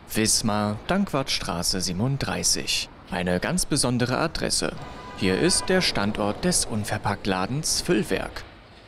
Wismar, Dankwartstraße 37. Eine ganz besondere Adresse. Hier ist der Standort des Unverpacktladens Füllwerk.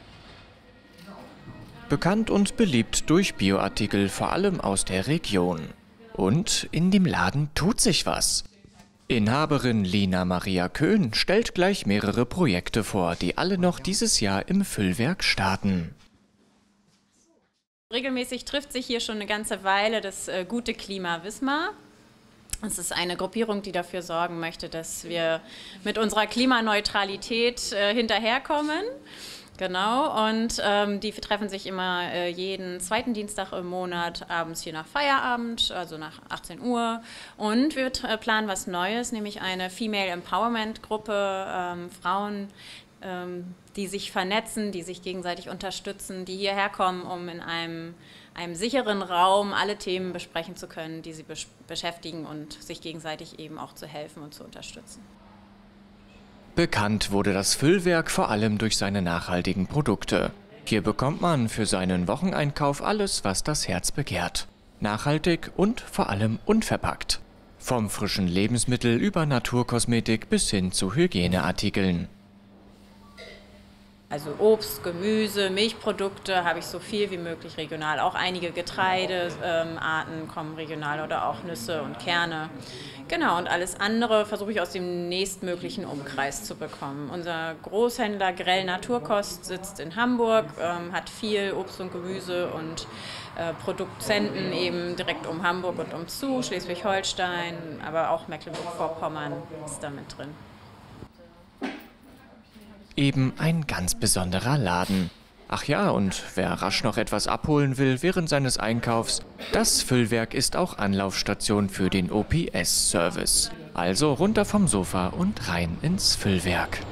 Bekannt und beliebt durch Bioartikel, vor allem aus der Region. Und in dem Laden tut sich was. Inhaberin Lina Maria Köhn stellt gleich mehrere Projekte vor, die alle noch dieses Jahr im Füllwerk starten. Regelmäßig trifft sich hier schon eine ganze Weile das Gute Klima Wismar. Es ist eine Gruppierung, die dafür sorgen möchte, dass wir mit unserer Klimaneutralität hinterherkommen. Genau, und die treffen sich immer jeden zweiten Dienstag im Monat abends hier nach Feierabend, also nach 18 Uhr. Und wir planen was Neues, nämlich eine Female Empowerment Gruppe, Frauen, die sich vernetzen, die sich gegenseitig unterstützen, die hierher kommen, um in einem sicheren Raum alle Themen besprechen zu können, die sie beschäftigen und sich gegenseitig eben auch zu helfen und zu unterstützen. Bekannt wurde das Füllwerk vor allem durch seine nachhaltigen Produkte. Hier bekommt man für seinen Wocheneinkauf alles, was das Herz begehrt. Nachhaltig und vor allem unverpackt. Vom frischen Lebensmittel über Naturkosmetik bis hin zu Hygieneartikeln. Also Obst, Gemüse, Milchprodukte habe ich so viel wie möglich regional. Auch einige Getreidearten kommen regional oder auch Nüsse und Kerne. Genau, und alles andere versuche ich aus dem nächstmöglichen Umkreis zu bekommen. Unser Großhändler Grell Naturkost sitzt in Hamburg, hat viel Obst und Gemüse und Produzenten eben direkt um Hamburg und umzu, Schleswig-Holstein, aber auch Mecklenburg-Vorpommern ist da mit drin. Eben ein ganz besonderer Laden. Ach ja, und wer rasch noch etwas abholen will während seines Einkaufs, das Füllwerk ist auch Anlaufstation für den OPS-Service. Also runter vom Sofa und rein ins Füllwerk.